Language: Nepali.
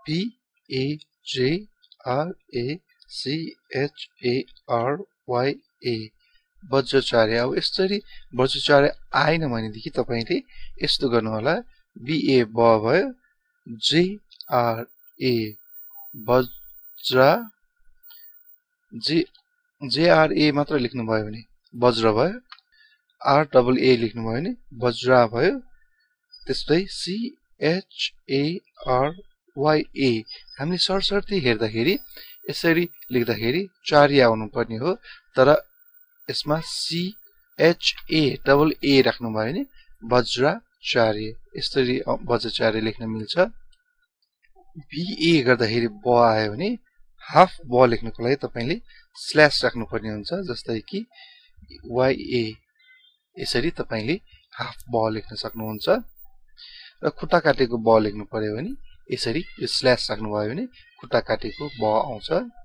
BAJRACHARYA बज्रचार्य। अब यसरी बज्रचार्य आएन भनेदेखि तपाईले यस्तो गर्नु होला BA ब भयो JRA बज्रा JRA मात्र लेख्नु भयो भने बज्र भयो RAA लेख्नु भयो भने बज्रा भयो त्यस्तै CHARYA हामीले सरसर्ती हेर्दाखेरि यसरी लेख्दाखेरि चार्य आउनु पर्ने हो तर यसमा CHAAA राख्नु भयो भने बज्रचार्य यसरी बज्रचार्य लेख्न मिल्छ BA गर्दाखेरि ब आयो भने हाफ ब लेख्नको लागि तपाईले स्ल्याश राख्नु पर्ने हुन्छ जस्तै कि YA यसरी तपाईले हाफ ब लेख्न सक्नुहुन्छ र खुट्टा काटेको ब लेख्नु पर्यो भने यसरी यो स्ल्याश राख्नु भयो भने खुट्टा काटेको ब आउँछ